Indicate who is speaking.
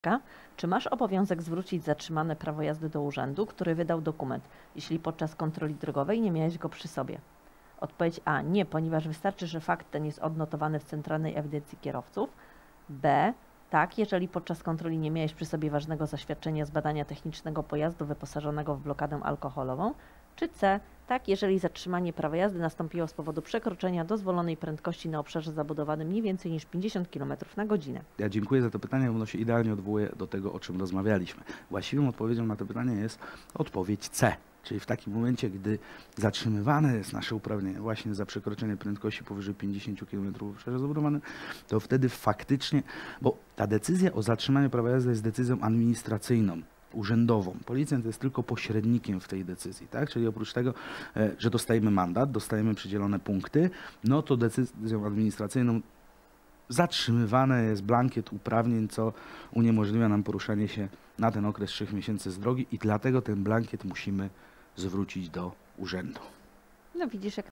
Speaker 1: Czy masz obowiązek zwrócić zatrzymane prawo jazdy do urzędu, który wydał dokument, jeśli podczas kontroli drogowej nie miałeś go przy sobie? Odpowiedź A. Nie, ponieważ wystarczy, że fakt ten jest odnotowany w Centralnej Ewidencji Kierowców. B. Tak, jeżeli podczas kontroli nie miałeś przy sobie ważnego zaświadczenia z badania technicznego pojazdu wyposażonego w blokadę alkoholową. Czy C. Tak, jeżeli zatrzymanie prawa jazdy nastąpiło z powodu przekroczenia dozwolonej prędkości na obszarze zabudowanym nie więcej niż 50 km na godzinę.
Speaker 2: Ja dziękuję za to pytanie, ono się idealnie odwołuje do tego, o czym rozmawialiśmy. Właściwą odpowiedzią na to pytanie jest odpowiedź C. Czyli w takim momencie, gdy zatrzymywane jest nasze uprawnienie właśnie za przekroczenie prędkości powyżej 50 km w obszarze zabudowanym, to wtedy faktycznie, bo ta decyzja o zatrzymaniu prawa jazdy jest decyzją administracyjną, urzędową. Policjant jest tylko pośrednikiem w tej decyzji, tak? Czyli oprócz tego, że dostajemy mandat, dostajemy przydzielone punkty, no to decyzją administracyjną zatrzymywany jest blankiet uprawnień, co uniemożliwia nam poruszanie się na ten okres 3 miesięcy z drogi i dlatego ten blankiet musimy zwrócić do urzędu.
Speaker 1: No widzisz, jak